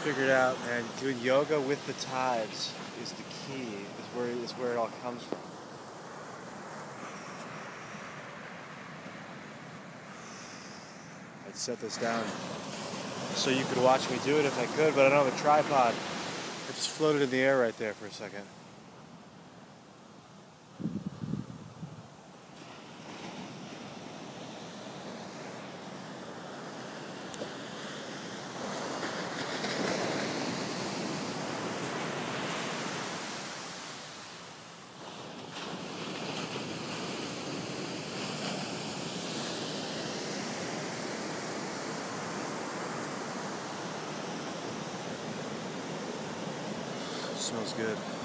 figured out, man, doing yoga with the tides is the key, is where it all comes from. I'd set this down so you could watch me do it if I could, but I don't have a tripod. It just floated in the air right there for a second. Smells good.